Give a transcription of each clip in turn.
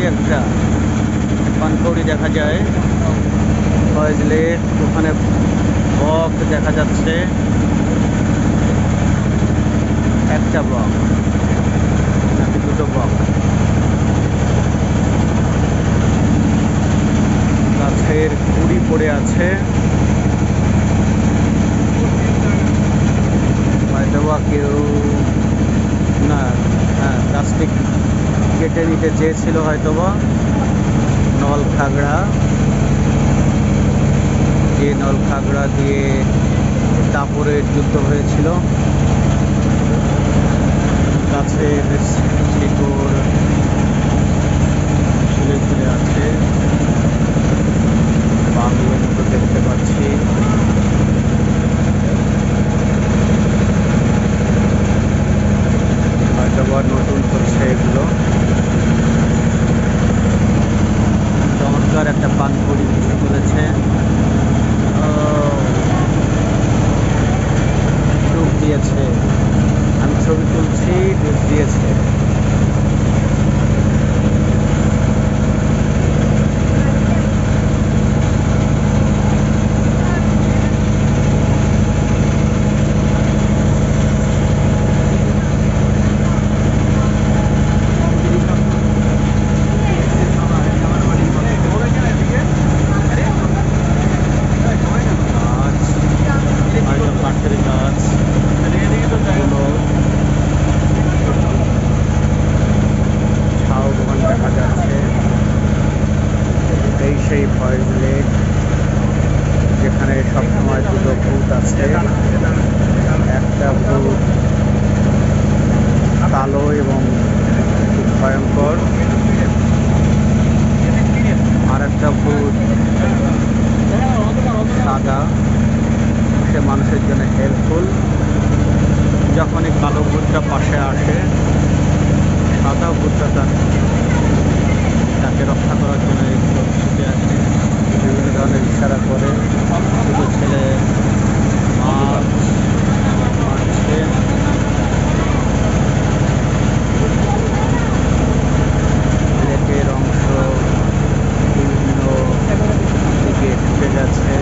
একটা পানকৌড়ি দেখা যায়, ফয়েজ লেক, ওখানে বক দেখা যাচ্ছে, একটা বক নাকি দুটো বক। গাছের গুড়ি পড়ে আছে, হয়তো বা কেউ না, হ্যাঁ প্লাস্টিক কেটে নিতে চেয়েছিল হয়তোবা। নল খাগড়া, যে নল খাগড়া দিয়ে দাপরের যুদ্ধ হয়েছিল, গাছের শিকড় ঝুলে ঝুলে আছে, বাংলো মতো দেখতে পাচ্ছি। হয়তো বা নতুন করছে এগুলো। চমৎকার একটা পানপুরি উঠে বলেছে, ডুব দিয়েছে। আমি ছবি তুলছি, ডুব দিয়েছে। সেই ফয়েজ লেক, যেখানে সবসময় দুটো ভূত আছে, একটা ভূত কালো এবং খুব ভয়ঙ্কর, আর একটা ভূত সাদা, সে মানুষের জন্য হেল্পফুল। যখনই কালো ভূতটা পাশে আসে, সাদা ভূতটা তাকে রক্ষা করার জন্য ছুটে আসে, বিভিন্ন ধরনের ইশারা করে। দুটো ছেলে মাছ মারছে। লেকের অংশ বিভিন্ন দিকে ঢুকে গেছে।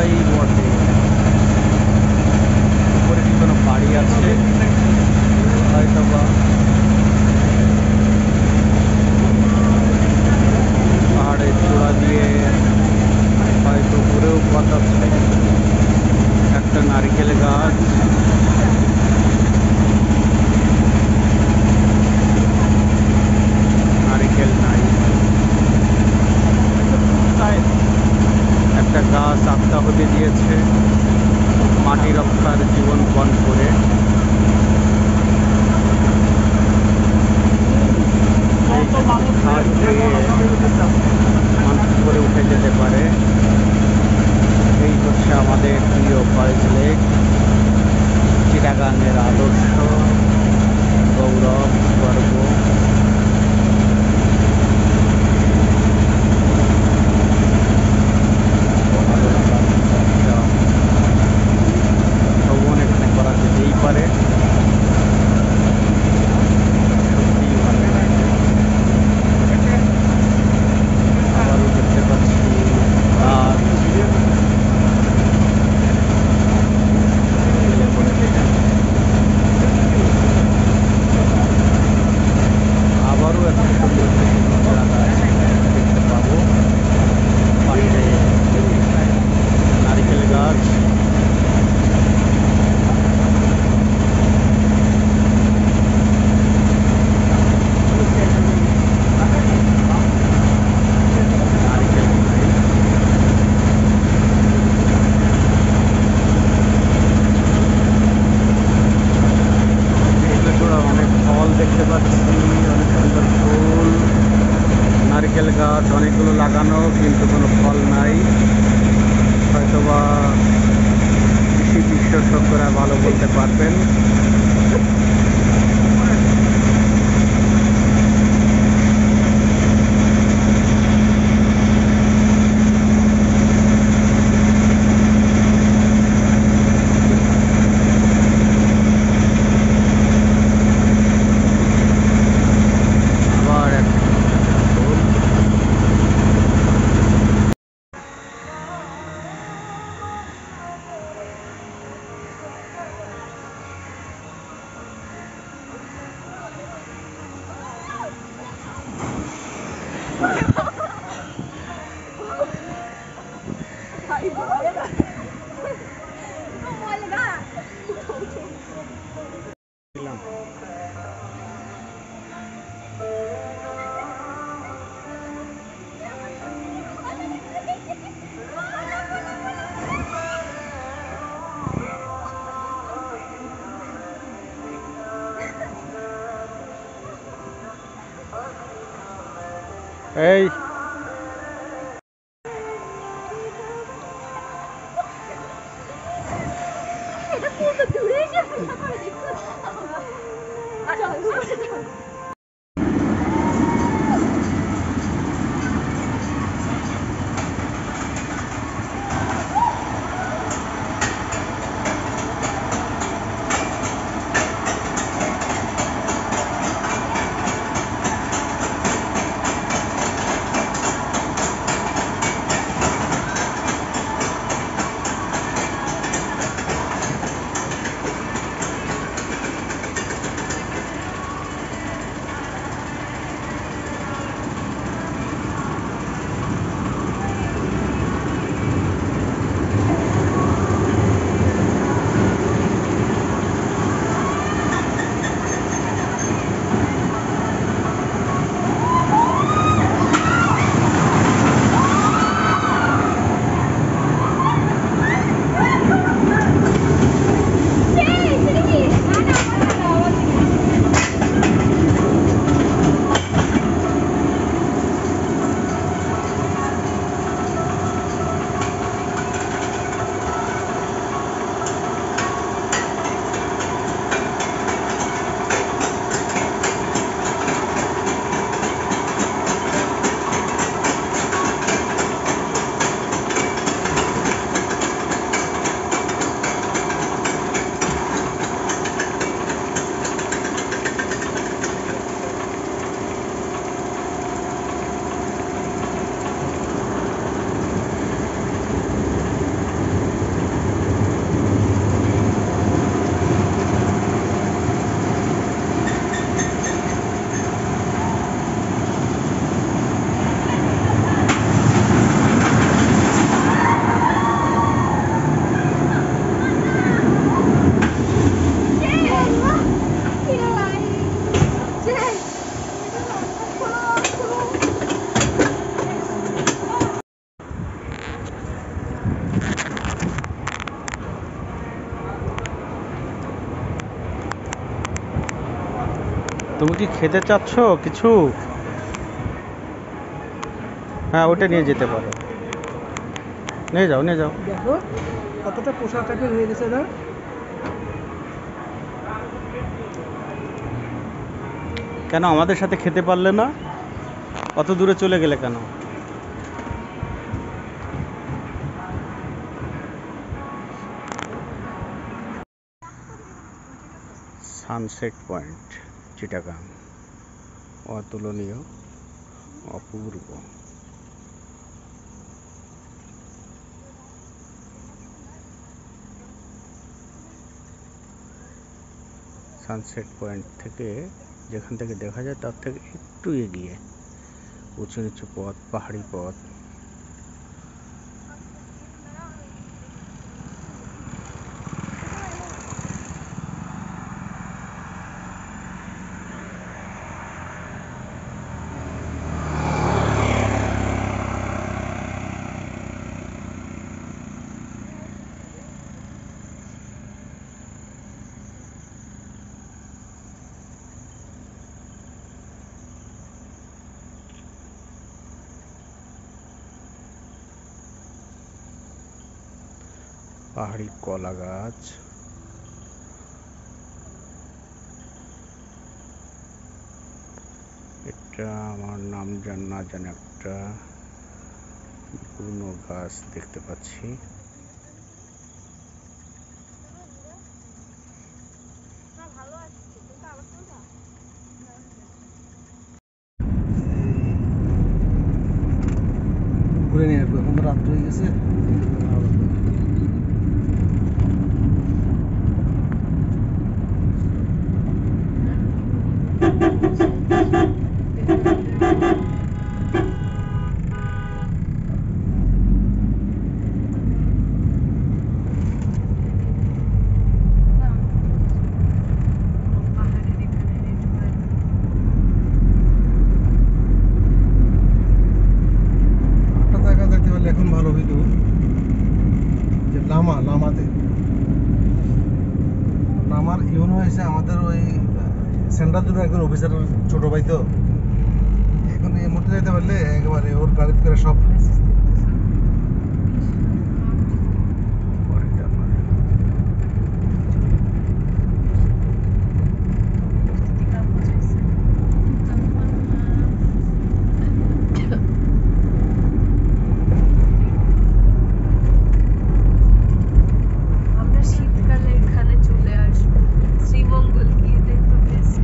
জায়গায় বটে। উপরে কি কোনো বাড়ি আছে হয়তো বা। পাহাড়ের চূড়া দিয়ে হয়তো ঘুরেও পথ আছে। একটা নারকেল গাছ, নারিকেল নাই। একটা গাছ আত্মাহুতি দিয়েছে মাটি রক্ষার জীবন পণ করে। মানুষ করে উঠে যেতে পারে। এই হচ্ছে আমাদের প্রিয় ফয়েজ লেক, চিটাগাংয়ের আদর্শ, গৌরব, গর্ব। ভালো লাগার একটা ভ্রমণ এখানে করা যেতেই পারে। সত্যিই ভালো লাগে। আবারও দেখতে পাচ্ছি গাছ ঢেলে পড়েছে। আবারও একটা সুন্দর কৃষ্ণচূড়া গাছ দেখতে পাবো। পাশে নারিকেল গাছ। নারিকেল নাই। কৃষ্ণচূড়া অনেক ফল দেখতে পাচ্ছি, অনেক সুন্দর ফুল। নারকেল গাছ অনেকগুলো লাগানো কিন্তু কোনো ফল নাই। হয়তোবা কৃষি বিশেষজ্ঞরা ভালো বলতে পারবেন। আবার একটা ফুল। এই তুমি কি খেতে চাচ্ছ কিছু? হ্যাঁ, ওটা নিয়ে যেতে পারো, নিয়ে যাও নিয়ে যাও। দেখো কতটা পোশাক টাইপের হয়ে গেছে না। কেন আমাদের সাথে খেতে পারলে না? অত দূরে চলে গেলে কেন? সানসেট পয়েন্ট চিটাগাং, অতুলনীয়, অপূর্ব। সানসেট পয়েন্ট থেকে, যেখান থেকে দেখা যায় তার থেকে একটু এগিয়ে উঁচু নিচু পথ, পাহাড়ি পথ। পাহাড়ি কলা গাছ, এটা আমার নাম না জানা একটা পুরনো গাছ দেখতে পাচ্ছি। ঘুরে নিয়ে আসবো, এখন তো রাত্র হয়ে গেছে। একটা জায়গা দেখতে পেলে এখন ভালো হইতো, যে লামাতে লামার ইউনো হয়েছে আমাদের ওই সেন্ট্রাল জোনের একজন অফিসারের ছোট ভাই। তো এখন এই মুহূর্তে যেতে পারলে একেবারে ওর গাড়িতে করে সব আমরা শীতকালে এখানে চলে আসবো, শ্রীমঙ্গল গিয়ে দেখবো বেস্ট।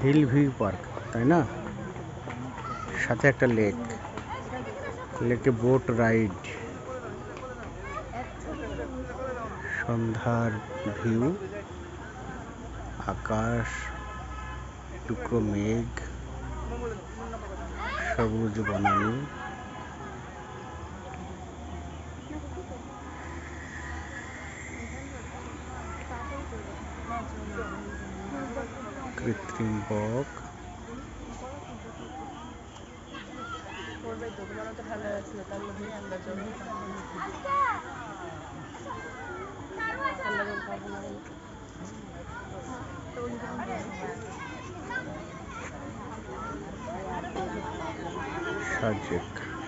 হিল ভিউ পার্ক, তাই না? সাথে একটা লেক, লেকে বোট রাইড, সন্ধ্যার ভিউ, আকাশ, টুকরো মেঘ, সবুজ বনানী, কৃত্রিম বক, Sajek,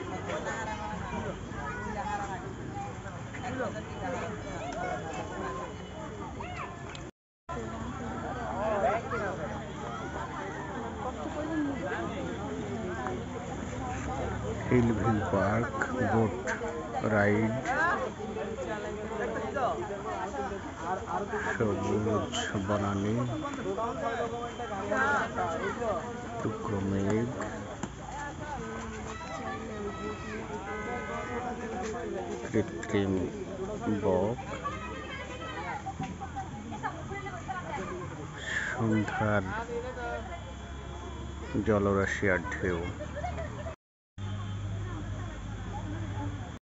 hill view park, boat ride, সবুজ বনানী, টুকরো মেঘ, কৃত্রিম বক, সন্ধ্যার জলরাশি আর ঢেউ।